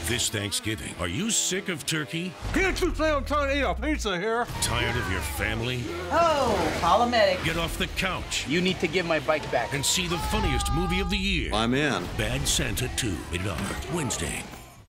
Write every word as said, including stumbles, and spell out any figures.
This Thanksgiving, are you sick of turkey? Can't you say I'm trying to eat a pizza here? Tired of your family? Oh, call a medic. Get off the couch You need to give my bike back. and see the funniest movie of the year. I'm in. Bad Santa two, rated R, Wednesday.